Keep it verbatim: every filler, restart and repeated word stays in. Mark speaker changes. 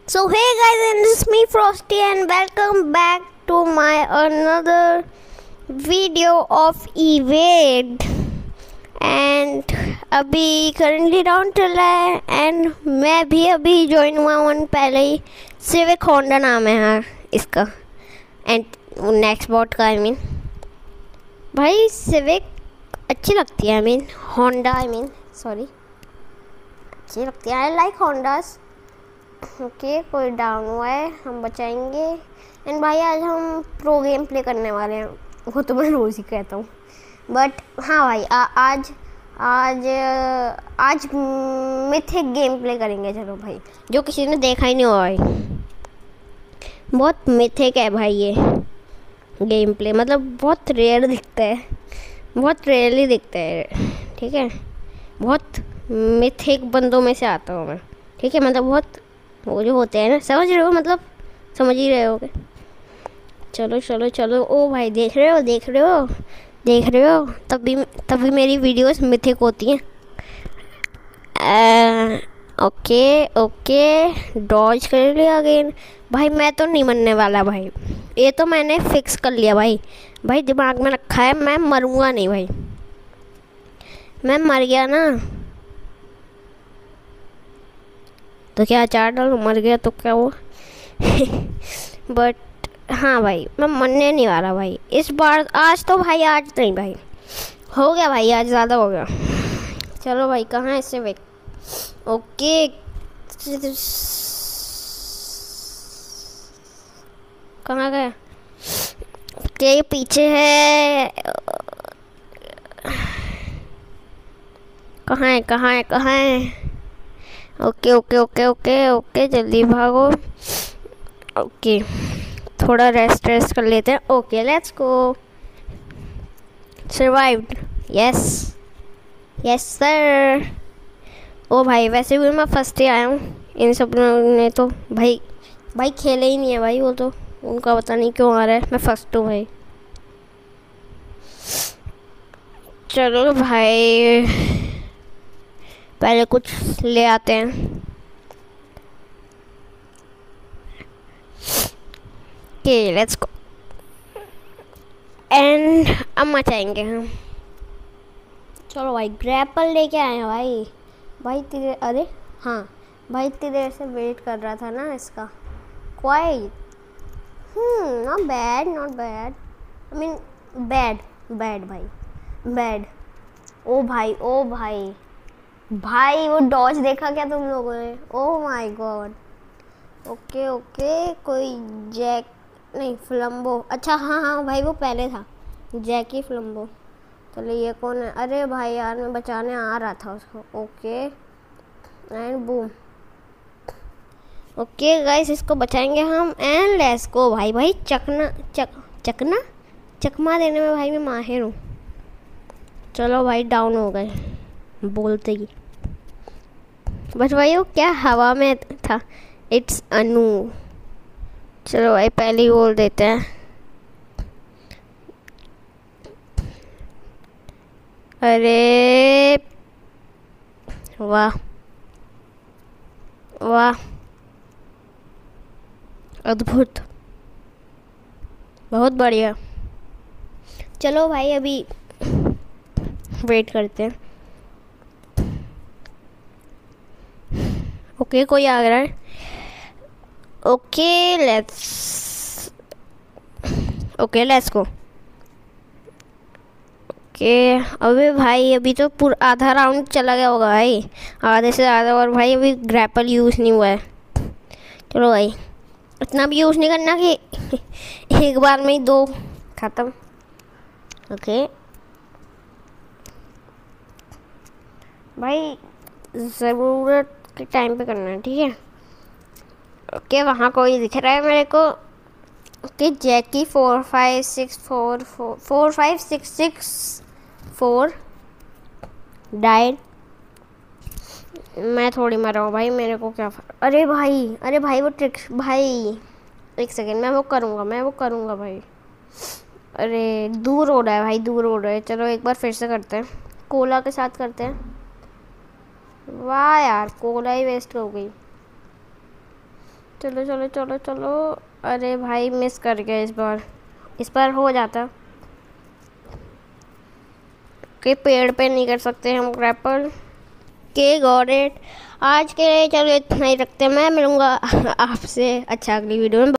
Speaker 1: So hey guys, and this is me Frosty and welcome back to my another video of Evade. And अभी currently round चल रहा है and मैं भी अभी ज्वाइन हुआ हूँ पहले ही। सिविक होंडा नाम है हाँ इसका एंड नेक्स्ट बॉट का। आई मीन भाई सिविक अच्छी लगती है। I mean Honda I mean sorry अच्छी लगती है। I like Hondas. ओके कोई डाउन हुआ है, हम बचाएंगे। एंड भाई आज हम प्रो गेम प्ले करने वाले हैं, वो तो मैं रोज़ ही कहता हूँ बट हाँ भाई आ, आज आज आज मिथिक गेम प्ले करेंगे। चलो भाई जो किसी ने देखा ही नहीं हुआ भाई, बहुत मिथिक है भाई ये गेम प्ले। मतलब बहुत रेयर दिखता है, बहुत रेयरली दिखता है। ठीक है बहुत मिथिक बंदों में से आता हूँ मैं। ठीक है मतलब बहुत वो जो होते हैं ना, समझ रहे हो, मतलब समझ ही रहे हो। चलो चलो चलो ओ भाई देख रहे हो देख रहे हो देख रहे हो तभी तभी मेरी वीडियोस मिथिक होती हैं। ओके ओके डॉज कर लिया अगेन। भाई मैं तो नहीं मरने वाला भाई, ये तो मैंने फिक्स कर लिया भाई। भाई दिमाग में रखा है मैं मरूंगा नहीं भाई। मैं मर गया ना तो क्या चार डाल, मर गया तो क्या हुआ बट हाँ भाई मैं मरने नहीं वाला भाई इस बार। आज तो भाई आज नहीं भाई, हो गया भाई आज ज़्यादा हो गया। चलो भाई कहाँ है इससे भाई। ओके कहाँ गया, क्या ये पीछे है? कहाँ है कहाँ है कहाँ है? Okay okay okay okay okay जल्दी भागो। ओके थोड़ा रेस्ट रेस्ट कर लेते हैं। Okay let's go. Survived yes yes sir. ओ भाई वैसे भी मैं फर्स्ट ही आया हूँ, इन सब ने तो भाई भाई खेले ही नहीं है भाई, वो तो उनका पता नहीं क्यों आ रहा है। मैं फर्स्ट हूँ भाई। चलो भाई पहले कुछ ले आते हैं। ओके लेट्स गो एंड अब मचाएंगे हम। चलो भाई ग्रैपल लेके आए हैं भाई। भाई तेरे अरे हाँ भाई इतनी देर से वेट कर रहा था ना इसका। Quite hmm not bad not bad I mean bad bad भाई बैड। ओ भाई ओ भाई भाई वो डॉज देखा क्या तुम लोगों ने? Oh my God. Okay okay कोई जैक नहीं फ्लम्बो। अच्छा हाँ हाँ भाई वो पहले था जैकी फ्लम्बो। चलो ये कौन है? अरे भाई यार मैं बचाने आ रहा था उसको। Okay and boom. Okay guys इसको बचाएंगे हम एंड लेट्स गो भाई। भाई चकना चक चकना चकमा देने में भाई मैं माहिर हूँ। चलो भाई डाउन हो गए बोलते ही, बट भाई वो क्या हवा में था। इट्स अनु। चलो भाई पहले ही बोल देते हैं। अरे वाह वाह अद्भुत बहुत बढ़िया। चलो भाई अभी वेट करते हैं। ओके कोई आ रहा है। Okay let's okay let's go. Okay अबे भाई अभी तो पूरा आधा राउंड चला गया होगा भाई, आधे से ज़्यादा। और भाई अभी ग्रैपल यूज़ नहीं हुआ है। चलो भाई इतना भी यूज़ नहीं करना कि एक बार में ही दो ख़त्म। ओके भाई ज़रूरत के टाइम पे करना है ठीक है। ओके वहाँ कोई दिख रहा है मेरे को। Okay Jackie four five six four four four five six six four died. मैं थोड़ी मरा हूँ भाई, मेरे को क्या फर्क। अरे भाई अरे भाई वो ट्रिक्स भाई एक सेकेंड मैं वो करूँगा मैं वो करूँगा भाई। अरे दूर हो रहा है भाई दूर हो रहा है। चलो एक बार फिर से करते हैं, कोला के साथ करते हैं। वाह यार कोला ही वेस्ट हो गई। चलो चलो चलो चलो। अरे भाई मिस कर गया इस बार, इस बार हो जाता कि पेड़ पे नहीं कर सकते हम ग्रैपल के। Got it. आज के लिए चलो इतना ही रखते हैं। मैं मिलूँगा आपसे अच्छा अगली वीडियो में।